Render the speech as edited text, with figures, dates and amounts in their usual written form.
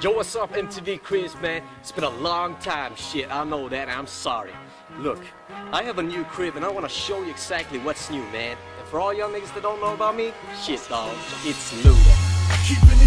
Yo, what's up, MTV crews, man? It's been a long time, shit, I know that, I'm sorry. Look, I have a new crib and I want to show you exactly what's new, man. And for all y'all niggas that don't know about me, shit, dog, it's new.